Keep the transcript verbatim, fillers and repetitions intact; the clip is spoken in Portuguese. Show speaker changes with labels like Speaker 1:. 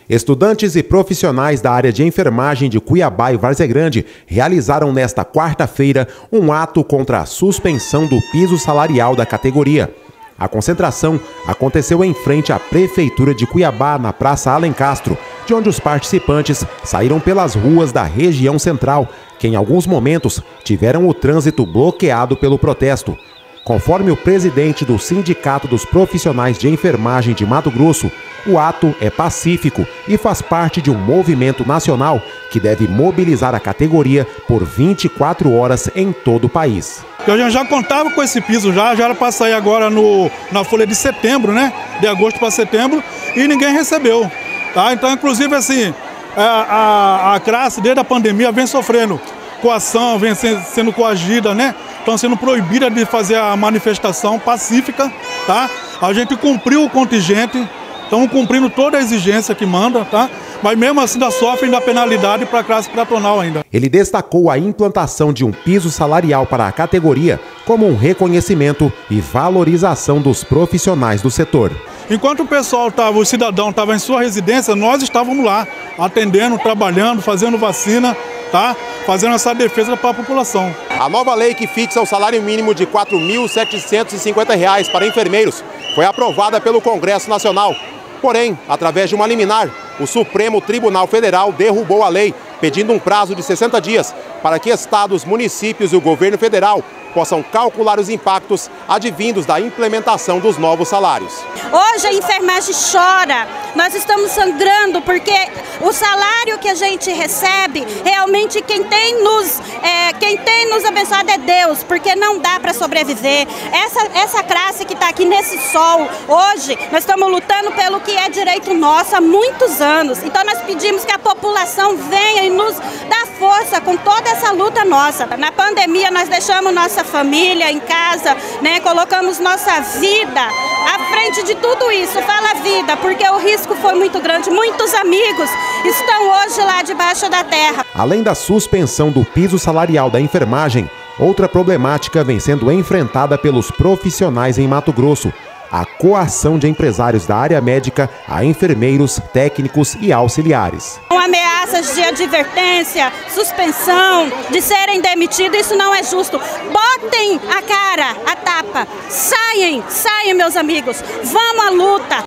Speaker 1: Estudantes e profissionais da área de enfermagem de Cuiabá e Várzea Grande realizaram nesta quarta-feira um ato contra a suspensão do piso salarial da categoria. A concentração aconteceu em frente à Prefeitura de Cuiabá, na Praça Alencastro, de onde os participantes saíram pelas ruas da região central, que em alguns momentos tiveram o trânsito bloqueado pelo protesto. Conforme o presidente do Sindicato dos Profissionais de Enfermagem de Mato Grosso, o ato é pacífico e faz parte de um movimento nacional que deve mobilizar a categoria por vinte e quatro horas em todo o país.
Speaker 2: A gente já contava com esse piso, já, já era para sair agora no, na folha de setembro, né? De agosto para setembro, e ninguém recebeu. Tá? Então, inclusive, assim, a, a, a classe, desde a pandemia, vem sofrendo coação, vem sendo coagida, né? Estão sendo proibidas de fazer a manifestação pacífica, tá? A gente cumpriu o contingente, estamos cumprindo toda a exigência que manda, tá? Mas mesmo assim ainda sofrem da penalidade para a classe patronal ainda.
Speaker 1: Ele destacou a implantação de um piso salarial para a categoria como um reconhecimento e valorização dos profissionais do setor.
Speaker 2: Enquanto o pessoal estava, o cidadão estava em sua residência, nós estávamos lá, atendendo, trabalhando, fazendo vacina, tá? Fazendo essa defesa para a população.
Speaker 1: A nova lei que fixa o salário mínimo de quatro mil setecentos e cinquenta reais para enfermeiros foi aprovada pelo Congresso Nacional. Porém, através de uma liminar, o Supremo Tribunal Federal derrubou a lei, pedindo um prazo de sessenta dias para que estados, municípios e o governo federal possam calcular os impactos advindos da implementação dos novos salários.
Speaker 3: Hoje a enfermagem chora, nós estamos sangrando porque o salário que a gente recebe, realmente quem tem nos, é, quem tem nos abençoado é Deus, porque não dá para sobreviver. Essa, essa classe que está aqui nesse sol, hoje nós estamos lutando pelo que é direito nosso há muitos anos. Então nós pedimos que a população venha e nos dá força com toda essa luta nossa. Na pandemia nós deixamos nossa família em casa, né? Colocamos nossa vida à frente de tudo isso. Fala vida, porque o risco foi muito grande. Muitos amigos estão hoje lá debaixo da terra.
Speaker 1: Além da suspensão do piso salarial da enfermagem, outra problemática vem sendo enfrentada pelos profissionais em Mato Grosso: a coação de empresários da área médica a enfermeiros, técnicos e auxiliares.
Speaker 3: Ameaças de advertência, suspensão, de serem demitidos, isso não é justo. Botem a cara, a tapa, saem, saem meus amigos, vamos à luta.